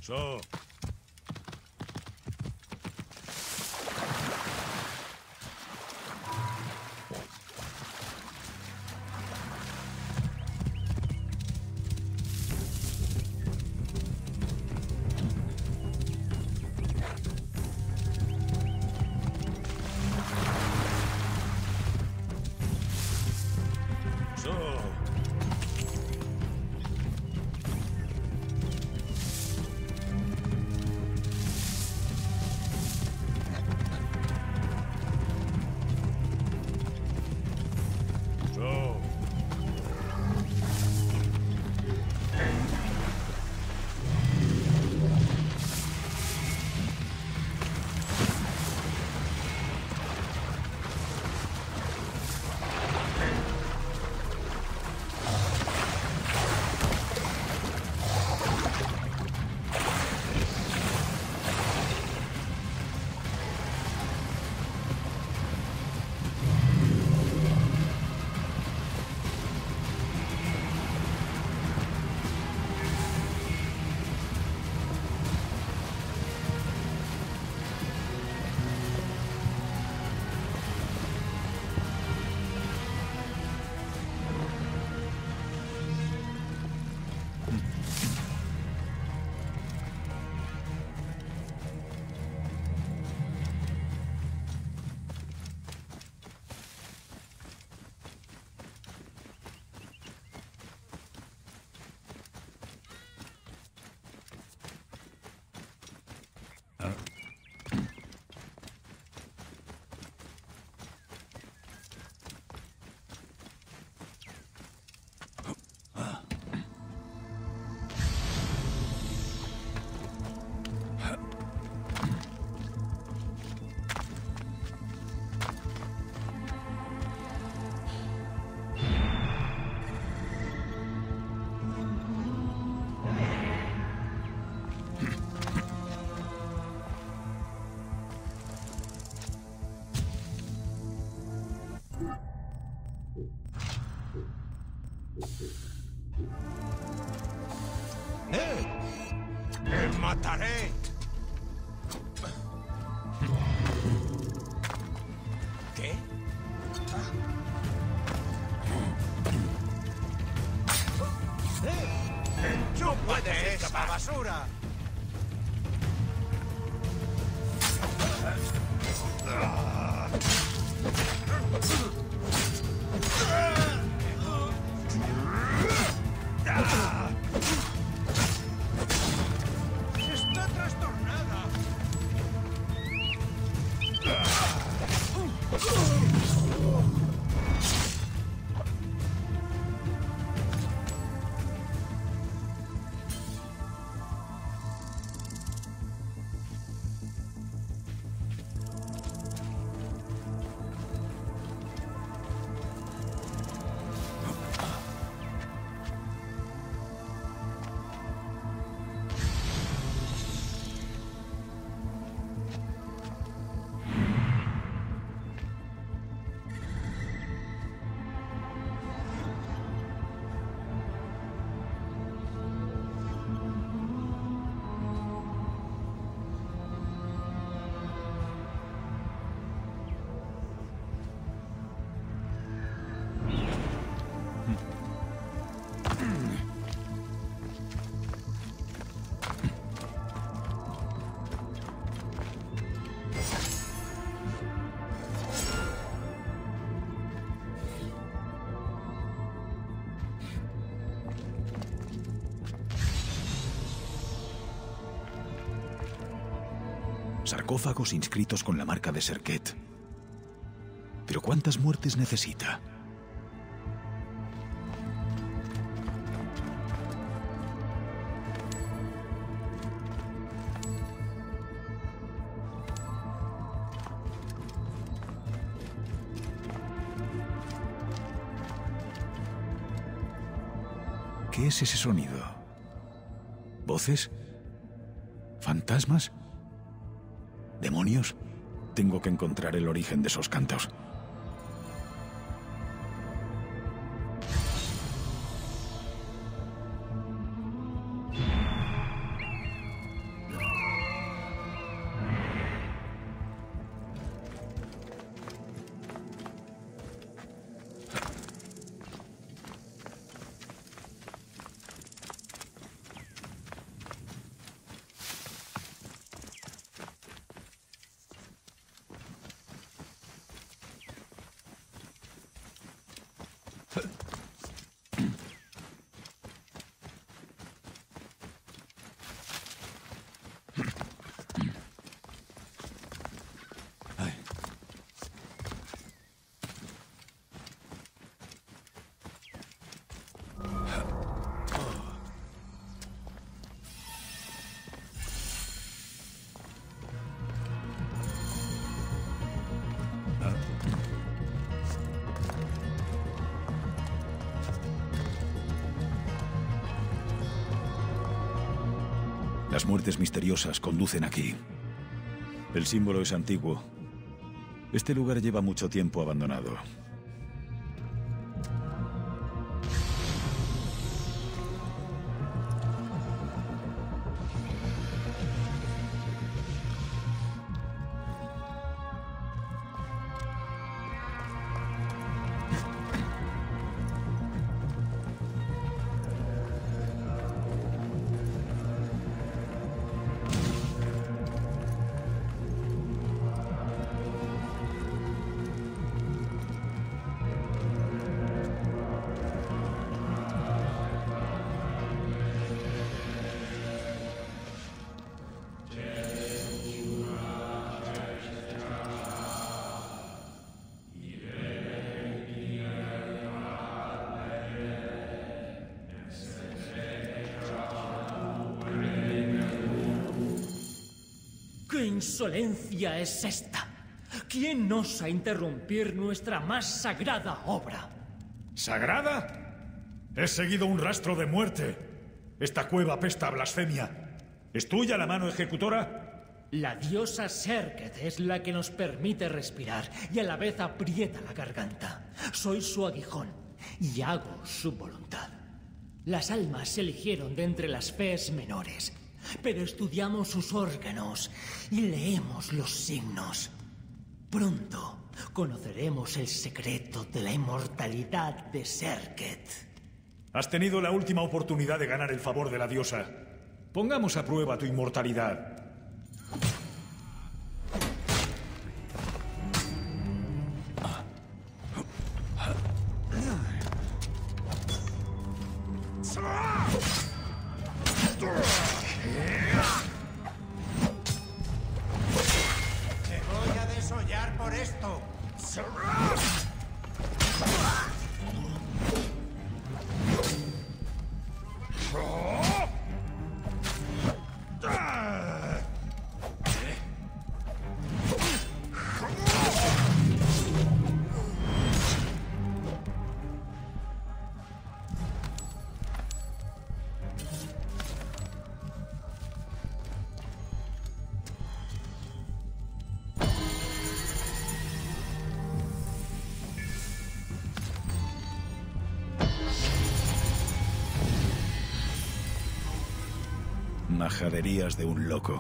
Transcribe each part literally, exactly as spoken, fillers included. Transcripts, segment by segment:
So. mataré. ¿Qué? ¡No puedes escapar! ¡Basura! ¡Está trastornada! Sarcófagos inscritos con la marca de Serket. ¿Pero cuántas muertes necesita? ¿Qué es ese sonido? ¿Voces? ¿Fantasmas? ¿Demonios? Tengo que encontrar el origen de esos cantos. Las muertes misteriosas conducen aquí. El símbolo es antiguo. Este lugar lleva mucho tiempo abandonado. ¿Qué insolencia es esta? ¿Quién osa interrumpir nuestra más sagrada obra? ¿Sagrada? He seguido un rastro de muerte. Esta cueva apesta a blasfemia. ¿Es tuya la mano ejecutora? La diosa Serket es la que nos permite respirar y a la vez aprieta la garganta. Soy su aguijón y hago su voluntad. Las almas se eligieron de entre las fees menores, pero estudiamos sus órganos y leemos los signos. Pronto conoceremos el secreto de la inmortalidad de Serket. Has tenido la última oportunidad de ganar el favor de la diosa. Pongamos a prueba tu inmortalidad. ¡Te voy a desollar por esto! Majaderías de un loco.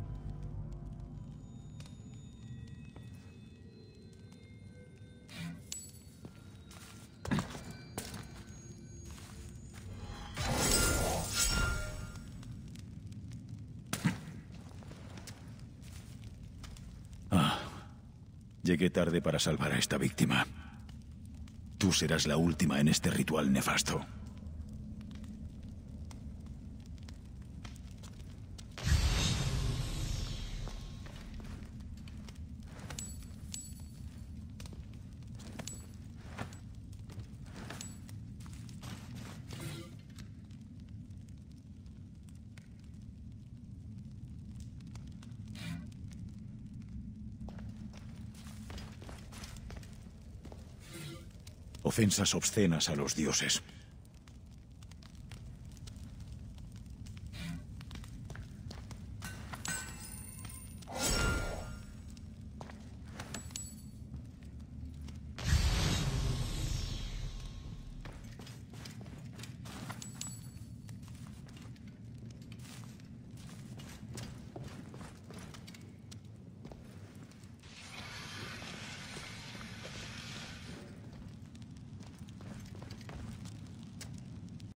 Ah, llegué tarde para salvar a esta víctima. Tú serás la última en este ritual nefasto. Ofensas obscenas a los dioses.